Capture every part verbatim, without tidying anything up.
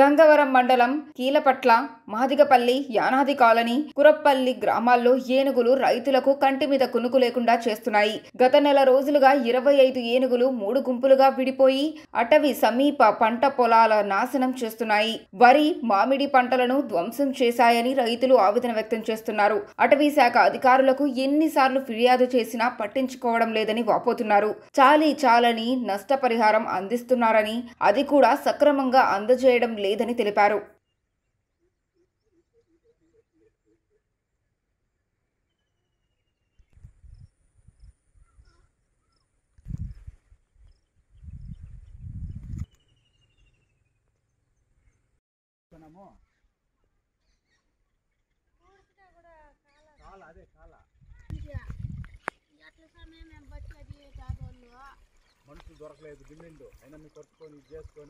గంగవరం మండలం కీలపట్ల, మాదిగపల్లి, యానాది కాలనీ, కురప్పల్లి గ్రామాల్లో ఏనుగులు రైతులకు కంటి మీద కునుకు లేకుండా చేస్తున్నాయి. గత నెల రోజులుగా ఇరవై ఐదు ఏనుగులు మూడు గుంపులుగా విడిపోయి అటవీ సమీప పంట పొలాల నాశనం చేస్తున్నాయి. వరి, మామిడి పంటలను ధ్వంసం చేశాయని రైతులు ఆవేదన వ్యక్తం చేస్తున్నారు. అటవీ శాఖ అధికారులకు ఎన్నిసార్లు ఫిర్యాదు చేసినా పట్టించుకోవడం లేదని వాపోతున్నారు. చాలీ చాలని నష్టపరిహారం అందిస్తున్నారని, అది కూడా సక్రమంగా అందజేయడం లేదని తెలిపారు. మనుషులు దొరకలేదు, డిమాండ్ అయినా మీరు కొట్టుకొని చేసుకొని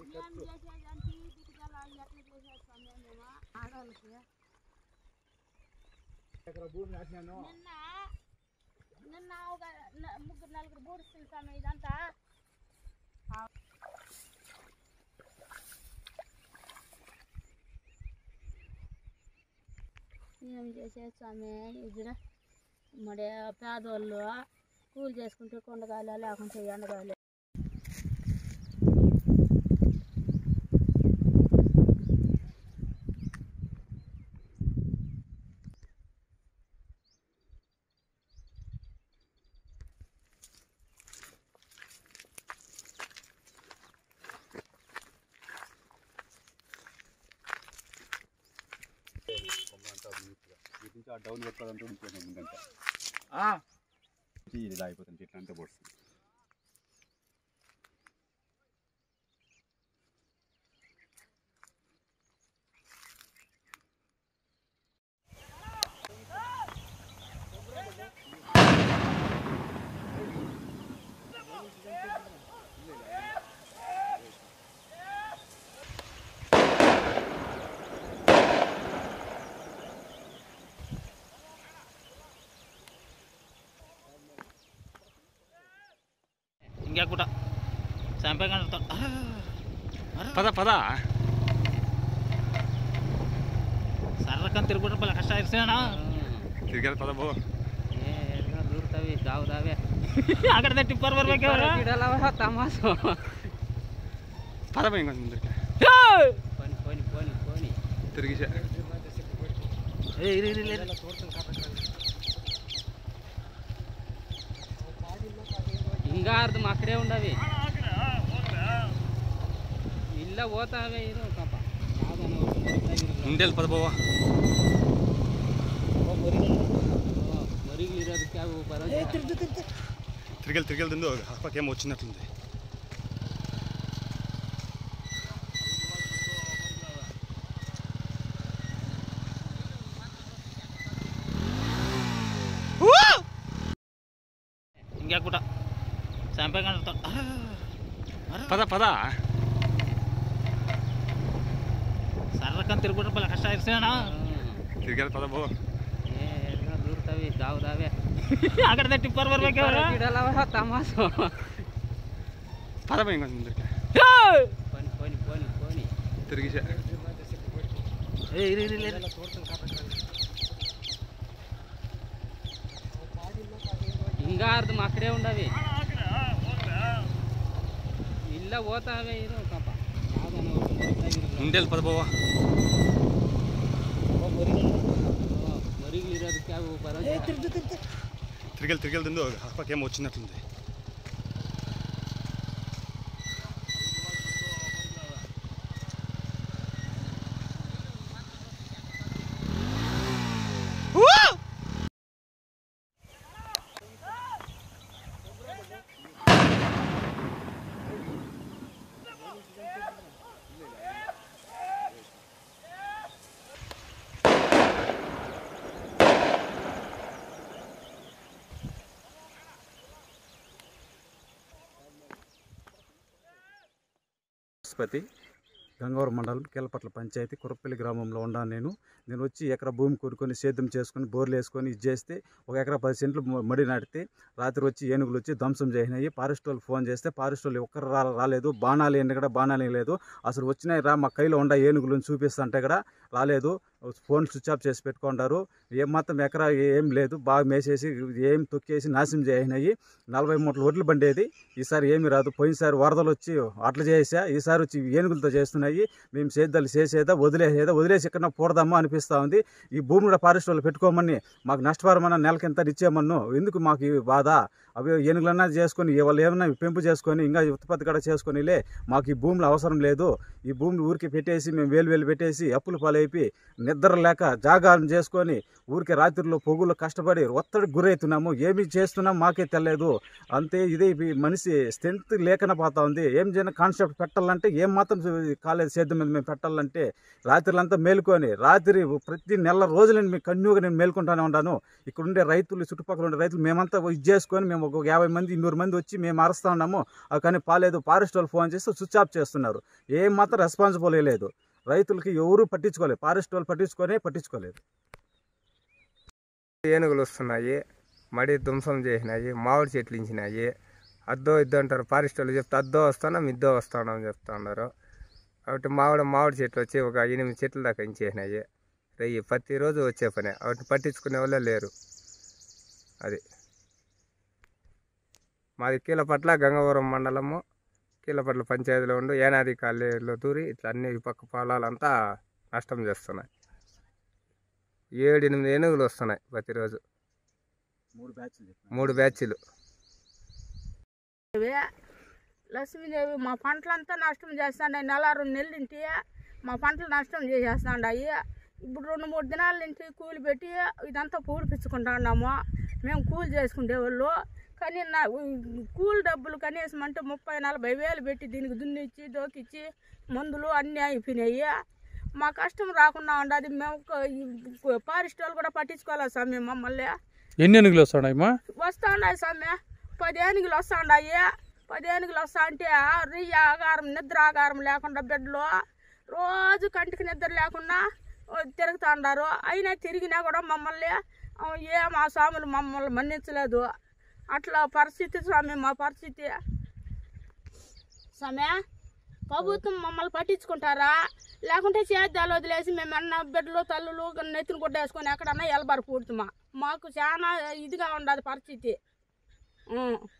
ఎకరా భూమి నాటినాను. నిన్న ఒక ముగ్గురు నలుగురు బూడుస్తుంది సమయం ఇదంతా. ఏం చేసే స్వామి, ఇక్కడ మరి పేదవాళ్ళు కూలి చేసుకుంటే కొండగాలి లేకుంటే ఎండగాలి. డౌన్ పెట్టాలంటే ఉంటుందంటే ఇది అయిపోతుంది, ఇట్లా అంతా పడుతుంది. ఇంకెక్కుట చంపేగలుగుతా పద పద సర్రకని తిరుగుకుంటే పలు కష్ట ఇస్తానా తిరిగారు పద బో దూరుతావి దావుదావే అక్కడ టిప్పర్ వరకు తమాసు పద పోయి ఇంకొంచెం పోని పోని పోని పోని తిరిగి ఇంకా అర్థం అక్కడే ఉండవి ఇల్ల పోతావే ఉండేది పద పోవా తిరిగి తిరిగి తిందో అప్పకేమో వచ్చినట్లుంది. ఇంకెక్కుట చంపేగలుగుతా పద పద సర్రకని తిరుగుకుంటే పలు కష్ట ఇస్తానా తిరిగారు పద బో దూరుతావి దావుదావే అక్కడ టిప్పర్ వరకు తమాసు పద పోయి ఇంకొంచెం పోని పోని పోని పోని తిరిగి ఇంకా అర్థం అక్కడే ఉండవి ఇల్ల పోతావే ఉండేది పద పోవా తిరిగి తిరిగి తిందో అప్పకేమో వచ్చినట్లుంది. పతి గంగవరం మండలం కీలపట్ల పంచాయతీ కురప్పల్లి గ్రామంలో ఉన్నాను నేను నేను వచ్చి ఎకరా భూమి కొనుక్కొని సేద్యం చేసుకొని బోర్లు వేసుకొని ఇది చేస్తే ఒక ఎకరా పది సెంట్లు మడి నాటితే రాత్రి వచ్చి ఏనుగులు వచ్చి ధ్వంసం చేసినాయి. ఫారెస్ట్ వాళ్ళు ఫోన్ చేస్తే ఫారెస్ట్ వాళ్ళు ఒక్కరు రా రాలేదు బాణాలు ఏంటి కూడా బాణాలు లేదు. అసలు వచ్చినాయి రా మా కైలో ఉండ ఏనుగులను చూపిస్తుంటే కూడా రాలేదు. ఫోన్ స్విచ్ ఆఫ్ చేసి పెట్టుకుంటారు. ఏం మాత్రం ఎకరా ఏం లేదు, బాగా మేసేసి ఏం తొక్కేసి నాశనం చేసినాయి. నలభై మూటలు వడ్లు బండేది ఈసారి ఏమి రాదు. పోయినసారి వరదలు వచ్చి అట్లా చేసా, ఈసారి వచ్చి ఏనుగులతో చేస్తున్నాయి. మేము సేద్యాలు చేసేదా వదిలేసేదా వదిలేసి ఎక్కడ పోడదామా అనిపిస్తూ ఉంది. ఈ భూమి కూడా ఫారెస్ట్ వాళ్ళు పెట్టుకోమని మాకు నష్టపరమన్నా నెలకింత ఇచ్చేమన్ను. ఎందుకు మాకు ఈ బాధ? అవి ఏనుగులన్నా చేసుకొని వాళ్ళు ఏమన్నా పెంపు చేసుకొని ఇంకా ఉత్పత్తి కూడా చేసుకొనిలే, మాకు ఈ భూములు అవసరం లేదు. ఈ భూములు ఊరికి పెట్టేసి మేము వేలు వేలు పెట్టేసి అప్పులు పాలైపోయి నిద్ర లేక జాగారం చేసుకొని ఊరికి రాత్రుల్లో పొగులు కష్టపడి ఒత్తిడికి గురవుతున్నాము. ఏమి చేస్తున్నాం మాకే తెలియదు. అంతే ఇదే మనిషి స్ట్రెంత్ లేకనే పోతా ఉంది. ఏం చేయను కాన్సెప్ట్ పెట్టాలంటే ఏం మాత్రం కాలేదు. సేద్యం మీద మేము పెట్టాలంటే రాత్రులంతా మేలుకొని రాత్రి ప్రతి నెల రోజులు మేము కన్యూగా నేను మేల్కొంటానే ఉన్నాను. ఇక్కడ ఉండే రైతులు చుట్టుపక్కల ఉండే రైతులు మేమంతా ఇది చేసుకొని మేము ఒక యాభై మంది ఇన్నూరు మంది వచ్చి మేము అరుస్తూ ఉన్నాము. అది కానీ పాలేదు. ఫారెస్ట్ వాళ్ళు ఫోన్ చేస్తే స్విచ్ ఆఫ్ చేస్తున్నారు. ఏం మాత్రం రెస్పాన్సిబుల్ లేదు. రైతులకి ఎవరు పట్టించుకోలేదు. ఫారెస్ట్ వాళ్ళు పట్టించుకొని పట్టించుకోలేదు. ఏనుగులు వస్తున్నాయి, మడి ధ్వంసం చేసినాయి, మామిడి చెట్లు ఇంచినాయి. అద్దో ఇద్దో అంటారు ఫారెస్ట్ వాళ్ళు. చెప్తే అద్దో వస్తున్నాం ఇద్దో వస్తున్నాం అని చెప్తా ఉన్నారు. కాబట్టి మామిడి మామిడి చెట్లు వచ్చి ఒక ఎనిమిది చెట్ల దాకా ఇంచేసినాయి. రెయ్యి ప్రతిరోజు వచ్చే పనే. వాటిని పట్టించుకునే వాళ్ళే లేరు. అది మాది కీలపట్ల గంగవరం మండలము కీలపట్ల పంచాయతీలో ఉండు ఏనాది కాలేజీలో దూరి ఇట్లా అన్ని ఈ పక్క పొలాలంతా నష్టం చేస్తున్నాయి. ఏడు ఎనిమిది ఏనుగులు వస్తున్నాయి ప్రతిరోజు, మూడు బ్యాచ్లు మూడు బ్యాచ్లు. లక్ష్మీదేవి మా పంటలంతా నష్టం చేస్తాండాయి. నెల రెండు నెలలు ఇంటి మా పంటలు నష్టం చేసేస్తాండాయి. ఇప్పుడు రెండు మూడు దినాల నుంచి కూలి పెట్టి ఇదంతా పూడిపించుకుంటున్నాము. మేము కూలి చేసుకునేవాళ్ళు కానీ నా కూలి డబ్బులు కనీసం అంటే ముప్పై నలభై వేలు పెట్టి దీనికి దున్నిచ్చి దోకిచ్చి మందులు అన్నీ అయిపోయినాయి. మా కష్టం రాకుండా ఉండదు. మేము ఫారెస్ట్ వాళ్ళు కూడా పట్టించుకోవాలి స్వామి మమ్మల్ని. ఎన్ని ఏనుగులు వస్తున్నాయమ్మా? వస్తూ ఉన్నాయి స్వామి. పది ఏనుగులు వస్తూ ఉన్నాయి. పది ఏనుగులు వస్తా అంటే రియ్య ఆగారం నిద్ర ఆగారం లేకుండా బిడ్డలు రోజు కంటికి నిద్ర లేకుండా తిరుగుతూ ఉన్నారు. అయినా తిరిగినా కూడా మమ్మల్ని ఏ మా స్వాములు మమ్మల్ని మన్నించలేదు. అట్లా పరిస్థితి స్వామి మా పరిస్థితి. స్వామి ప్రభుత్వం మమ్మల్ని పట్టించుకుంటారా? లేకుంటే సేద్యాలు వదిలేసి మేము అన్న బిడ్డలు తల్లులు నెత్తిన కొట్టేసుకొని ఎక్కడన్నా ఎలబారు పూడుతామా? మాకు చాలా ఇదిగా ఉండదు పరిస్థితి.